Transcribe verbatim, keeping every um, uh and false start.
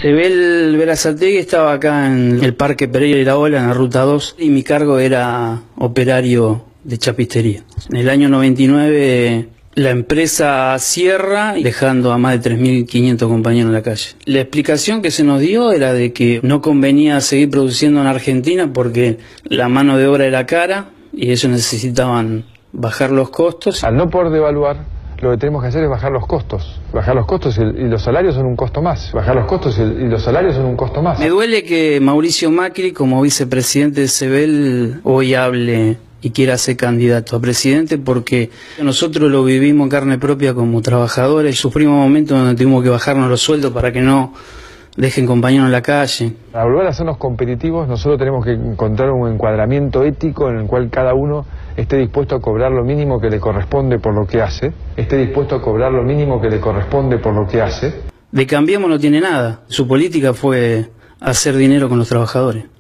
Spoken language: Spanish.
Sebel Berazategui estaba acá en el Parque Pereira Iraola, en la Ruta dos, y mi cargo era operario de chapistería. En el año noventa y nueve la empresa cierra, dejando a más de tres mil quinientos compañeros en la calle. La explicación que se nos dio era de que no convenía seguir produciendo en Argentina porque la mano de obra era cara y ellos necesitaban bajar los costos. Al no poder devaluar, lo que tenemos que hacer es bajar los costos. Bajar los costos y, y los salarios son un costo más. Bajar los costos y, y los salarios son un costo más. Me duele que Mauricio Macri, como vicepresidente de Sebel, hoy hable y quiera ser candidato a presidente, porque nosotros lo vivimos en carne propia como trabajadores. Sufrimos momentos donde tuvimos que bajarnos los sueldos para que no dejen compañeros en la calle. Para volver a hacernos competitivos, nosotros tenemos que encontrar un encuadramiento ético en el cual cada uno esté dispuesto a cobrar lo mínimo que le corresponde por lo que hace, esté dispuesto a cobrar lo mínimo que le corresponde por lo que hace. De Cambiemos no tiene nada. Su política fue hacer dinero con los trabajadores.